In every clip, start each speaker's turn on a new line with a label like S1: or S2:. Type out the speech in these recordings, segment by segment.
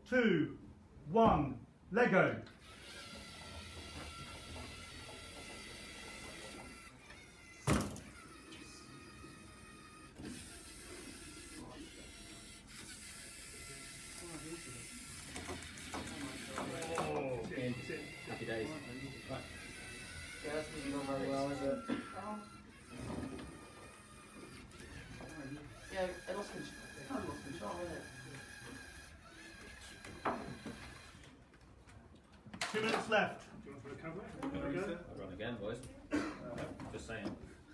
S1: 2, 1, Lego.
S2: Happy days. Right.
S3: Yeah, that's really not very well, is it? Yeah, it lost control. It kind of lost control, isn't it?
S1: 2 minutes left.
S4: Do you want to recover? There we go.
S2: I'll run again, boys. Just saying.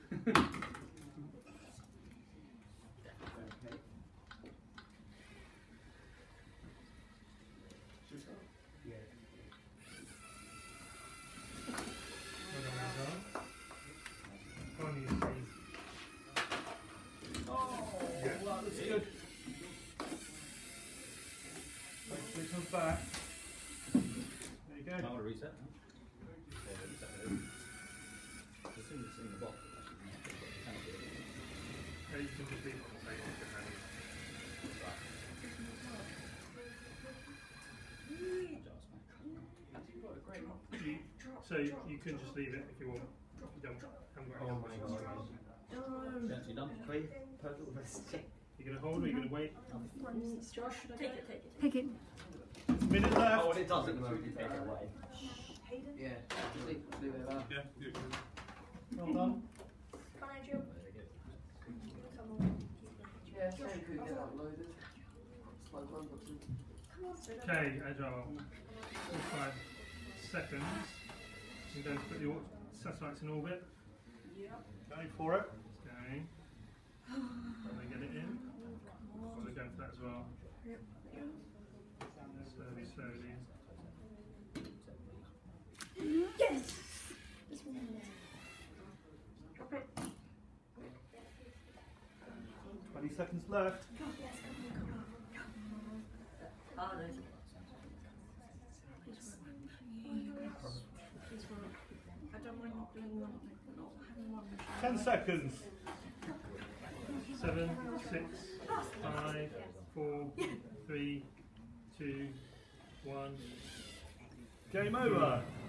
S1: Good. Hopefully it comes back. There you go.
S2: Might want to reset. Yeah, reset it. As soon as it's in the box,
S4: Yeah, you can just leave it on the table. So you can just leave it if you want. If you haven't got any numbers.
S2: Gents, you done?
S4: You're going to hold or you're going to wait?
S5: Josh, should I take it?
S6: Take it.
S1: Minute left.
S2: Oh, and it does at the moment, you take it away.
S3: Yeah, just leave it there.
S4: Yeah, you can.
S1: Well done.
S5: Come on, Jill.
S3: Yeah, so you could get uploaded. It's like one button.
S4: Okay, Agile. 45 seconds. You're going to put your satellites in orbit.
S1: Going for it.
S4: Okay. And then get it in. So we're going for that as well. Slowly, slowly.
S5: Yes! This one. Drop it.
S1: 20 seconds left.
S5: Oh, no.
S1: 10 seconds.
S4: 7, 6, 5, 4, 3, 2, 1.
S1: Game over.